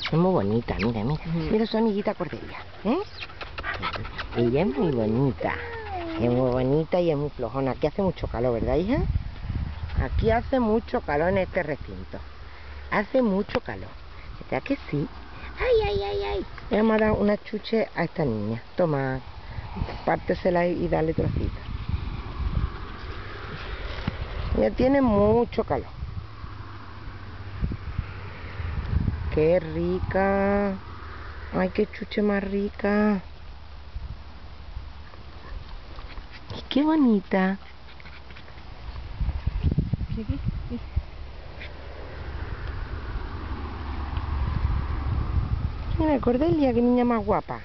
Es muy bonita, mira, mira. Mira su amiguita Cordelia, ¿eh? Ella es muy bonita. Es muy bonita y es muy flojona. Aquí hace mucho calor, ¿verdad, hija? Aquí hace mucho calor en este recinto. Hace mucho calor. ¿Verdad que sí? ¡Ay, ay, ay, ay! Le vamos a dar una chuche a esta niña. Toma, pártesela y dale trocita. Ella tiene mucho calor. ¡Qué rica! ¡Ay, qué chuche más rica! ¡Y qué bonita! Mira, Cordelia, qué niña más guapa.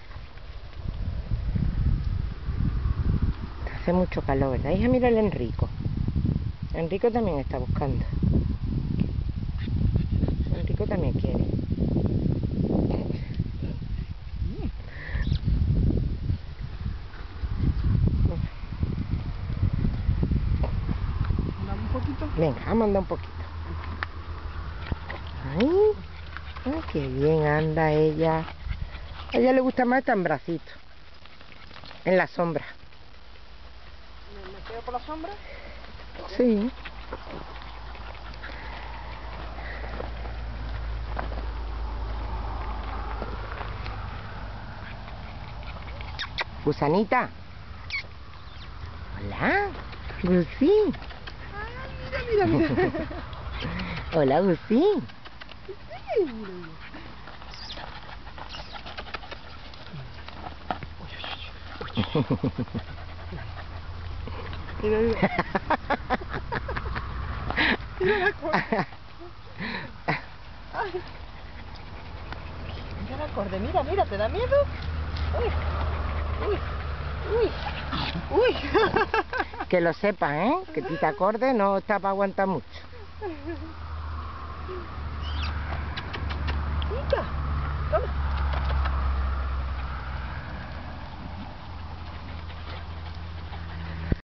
Hace mucho calor, ¿verdad, hija? Mira el Enrico. Enrico también está buscando. Enrico también quiere. ¿Andamos un poquito? Venga, vamos a andar un poquito. Ay, ay, qué bien anda ella. A ella le gusta más estar en bracito. En la sombra. ¿Me quedo por la sombra? Sí. Gusanita. Hola, Gusi. Mira, mira, mira. Hola, Gusi. Mira, mira. Mira la corda. Ay. Mira la corda, mira, mira, ¿te da miedo? Uy, uy, uy, uy. Que lo sepas, ¿eh? Que Tita Acorde no está para aguantar mucho. Tita.